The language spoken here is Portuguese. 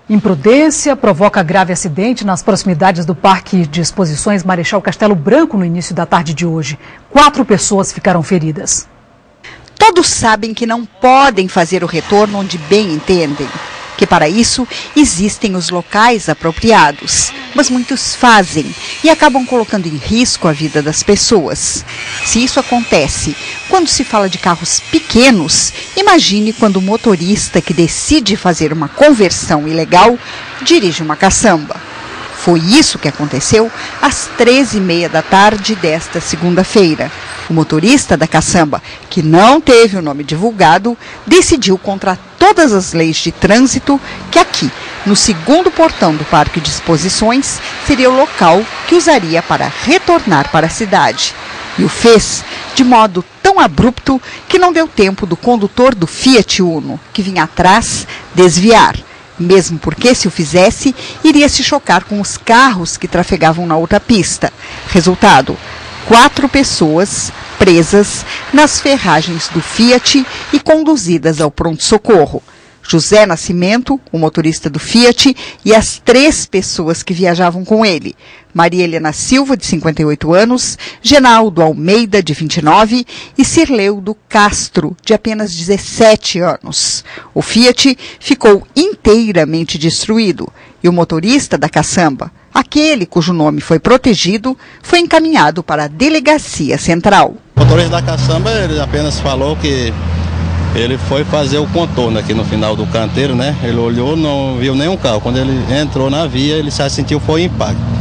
Imprudência provoca grave acidente nas proximidades do Parque de Exposições Marechal Castelo Branco no início da tarde de hoje. 4 pessoas ficaram feridas. Todos sabem que não podem fazer o retorno onde bem entendem, que para isso existem os locais apropriados, mas muitos fazem e acabam colocando em risco a vida das pessoas. Se isso acontece quando se fala de carros pequenos, imagine quando o motorista que decide fazer uma conversão ilegal dirige uma caçamba. Foi isso que aconteceu às 13h30 da tarde desta segunda-feira. O motorista da caçamba, que não teve o nome divulgado, decidiu contra todas as leis de trânsito que aqui, no segundo portão do Parque de Exposições, seria o local que usaria para retornar para a cidade. E o fez de modo tão abrupto que não deu tempo do condutor do Fiat Uno, que vinha atrás, desviar. Mesmo porque, se o fizesse, iria se chocar com os carros que trafegavam na outra pista. Resultado: 4 pessoas presas nas ferragens do Fiat e conduzidas ao pronto-socorro. José Nascimento, o motorista do Fiat, e as 3 pessoas que viajavam com ele. Maria Helena Silva, de 58 anos, Genaldo Almeida, de 29, e Cirleudo Castro, de apenas 17 anos. O Fiat ficou inteiramente destruído e o motorista da caçamba, aquele cujo nome foi protegido, foi encaminhado para a Delegacia Central. O motorista da caçamba, ele apenas falou que ele foi fazer o contorno aqui no final do canteiro, né? Ele olhou, não viu nenhum carro. Quando ele entrou na via, ele já sentiu foi o impacto.